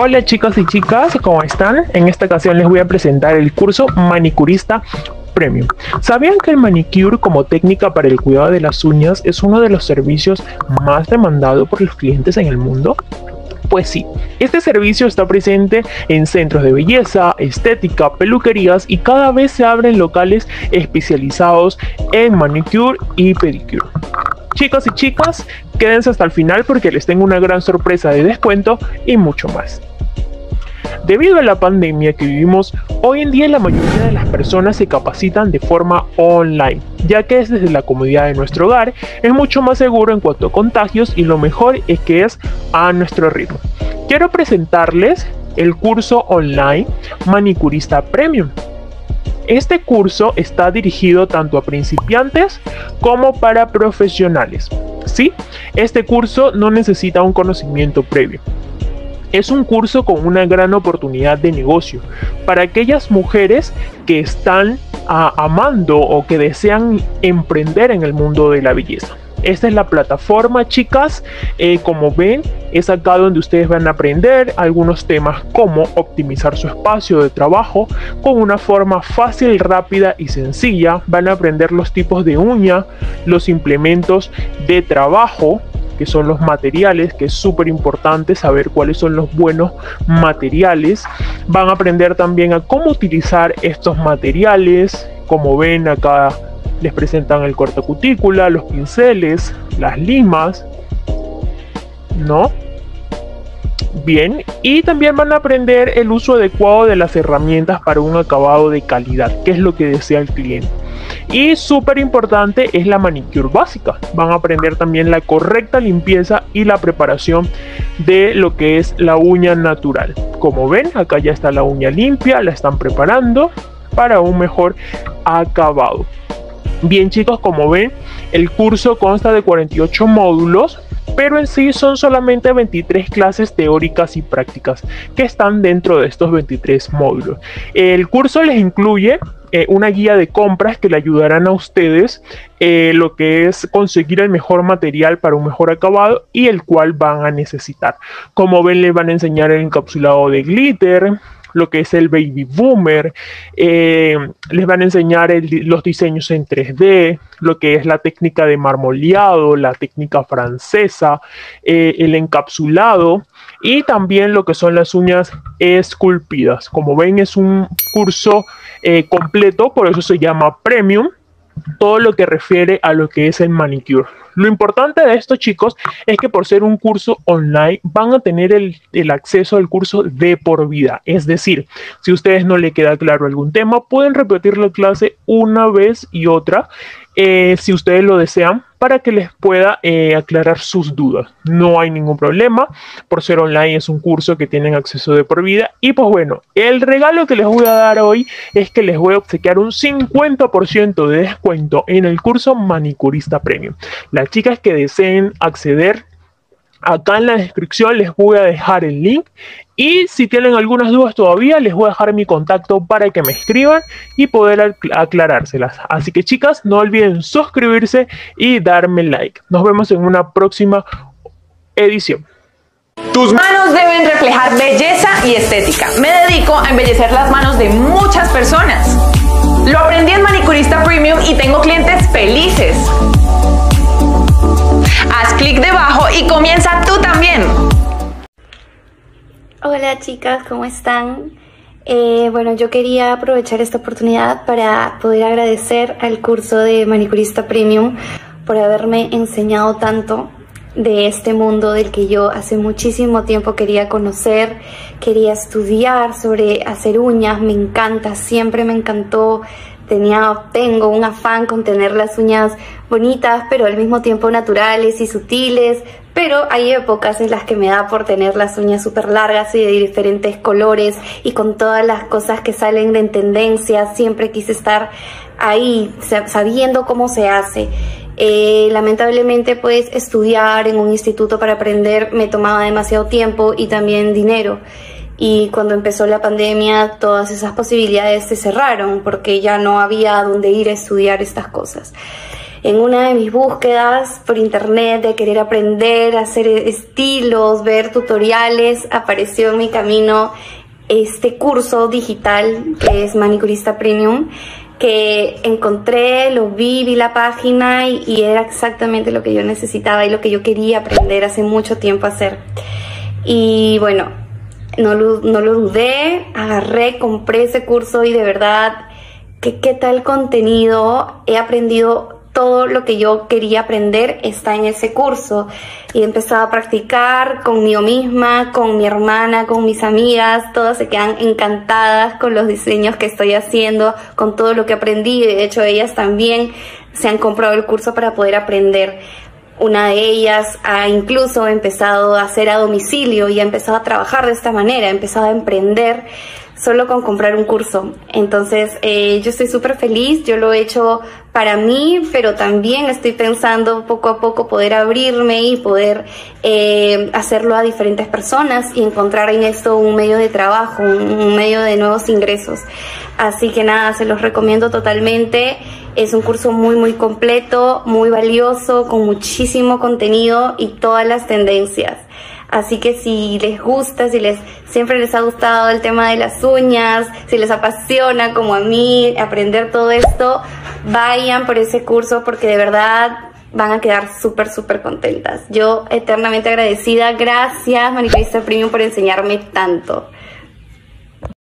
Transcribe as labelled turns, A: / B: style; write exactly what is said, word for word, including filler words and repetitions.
A: Hola chicos y chicas, ¿cómo están? En esta ocasión les voy a presentar el curso Manicurista Premium. ¿Sabían que el manicure como técnica para el cuidado de las uñas es uno de los servicios más demandados por los clientes en el mundo? Pues sí, este servicio está presente en centros de belleza, estética, peluquerías y cada vez se abren locales especializados en manicure y pedicure. Chicos y chicas, quédense hasta el final porque les tengo una gran sorpresa de descuento y mucho más. Debido a la pandemia que vivimos, hoy en día la mayoría de las personas se capacitan de forma online, ya que es desde la comodidad de nuestro hogar, es mucho más seguro en cuanto a contagios y lo mejor es que es a nuestro ritmo. Quiero presentarles el curso online Manicurista Premium. Este curso está dirigido tanto a principiantes como para profesionales. Sí, este curso no necesita un conocimiento previo. Es un curso con una gran oportunidad de negocio para aquellas mujeres que están a, amando o que desean emprender en el mundo de la belleza. Esta es la plataforma, chicas. Eh, como ven, es acá donde ustedes van a aprender algunos temas como optimizar su espacio de trabajo con una forma fácil, rápida y sencilla. Van a aprender los tipos de uña, los implementos de trabajo, que son los materiales, que es súper importante saber cuáles son los buenos materiales. Van a aprender también a cómo utilizar estos materiales. Como ven, acá les presentan el cortacutícula, los pinceles, las limas, ¿no? Bien, y también van a aprender el uso adecuado de las herramientas para un acabado de calidad, que es lo que desea el cliente. Y súper importante es la manicure básica. Van a aprender también la correcta limpieza y la preparación de lo que es la uña natural. Como ven, acá ya está la uña limpia, la están preparando para un mejor acabado. Bien chicos, como ven, el curso consta de cuarenta y ocho módulos, pero en sí son solamente veintitrés clases teóricas y prácticas que están dentro de estos veintitrés módulos. El curso les incluye eh, una guía de compras que le ayudarán a ustedes eh, lo que es conseguir el mejor material para un mejor acabado y el cual van a necesitar. Como ven, les van a enseñar el encapsulado de glitter, lo que es el baby boomer, eh, les van a enseñar el, los diseños en tres D, lo que es la técnica de marmoleado, la técnica francesa, eh, el encapsulado y también lo que son las uñas esculpidas. Como ven, es un curso eh, completo, por eso se llama Premium, todo lo que refiere a lo que es el manicure. Lo importante de esto, chicos, es que por ser un curso online van a tener el, el acceso al curso de por vida. Es decir, si a ustedes no le queda claro algún tema, pueden repetir la clase una vez y otra, eh, si ustedes lo desean, para que les pueda eh, aclarar sus dudas. No hay ningún problema. Por ser online es un curso que tienen acceso de por vida. Y pues bueno, el regalo que les voy a dar hoy es que les voy a obsequiar un cincuenta por ciento de descuento en el curso Manicurista Premium. Las chicas que deseen acceder, acá en la descripción les voy a dejar el link. Y si tienen algunas dudas todavía, les voy a dejar mi contacto para que me escriban y poder aclarárselas. Así que chicas, no olviden suscribirse y darme like. Nos vemos en una próxima edición.
B: Tus manos deben reflejar belleza y estética. Me dedico a embellecer las manos de muchas personas. Lo aprendí en Manicurista Premium y tengo clientes felices. Haz clic debajo y comienza tú también.
C: Hola chicas, ¿cómo están? Eh, bueno, yo quería aprovechar esta oportunidad para poder agradecer al curso de Manicurista Premium por haberme enseñado tanto de este mundo del que yo hace muchísimo tiempo quería conocer, quería estudiar sobre hacer uñas. Me encanta, siempre me encantó. Tenía, tengo un afán con tener las uñas bonitas, pero al mismo tiempo naturales y sutiles. Pero hay épocas en las que me da por tener las uñas súper largas y de diferentes colores y con todas las cosas que salen en tendencia. Siempre quise estar ahí, sabiendo cómo se hace. Eh, lamentablemente, pues, estudiar en un instituto para aprender me tomaba demasiado tiempo y también dinero. Y cuando empezó la pandemia, todas esas posibilidades se cerraron porque ya no había dónde ir a estudiar estas cosas. en una de mis búsquedas por internet de querer aprender a hacer estilos, ver tutoriales, apareció en mi camino este curso digital que es Manicurista Premium, que encontré, lo vi, vi la página y, y era exactamente lo que yo necesitaba y lo que yo quería aprender hace mucho tiempo a hacer. Y bueno, no lo, no lo dudé, agarré, compré ese curso y de verdad, que qué tal contenido, he aprendido todo lo que yo quería aprender está en ese curso y he empezado a practicar conmigo misma, con mi hermana, con mis amigas, todas se quedan encantadas con los diseños que estoy haciendo, con todo lo que aprendí. De hecho, ellas también se han comprado el curso para poder aprender. Una de ellas ha incluso empezado a hacer a domicilio y ha empezado a trabajar de esta manera, ha empezado a emprender solo con comprar un curso. Entonces eh, yo estoy súper feliz, yo lo he hecho para mí, pero también estoy pensando poco a poco poder abrirme y poder eh, hacerlo a diferentes personas y encontrar en esto un medio de trabajo, un, un medio de nuevos ingresos. Así que nada, se los recomiendo totalmente. Es un curso muy muy completo, muy valioso, con muchísimo contenido y todas las tendencias. Así que si les gusta, si les siempre les ha gustado el tema de las uñas, si les apasiona como a mí aprender todo esto, vayan por ese curso porque de verdad van a quedar súper súper contentas. Yo eternamente agradecida. Gracias Manicurista Premium por enseñarme tanto.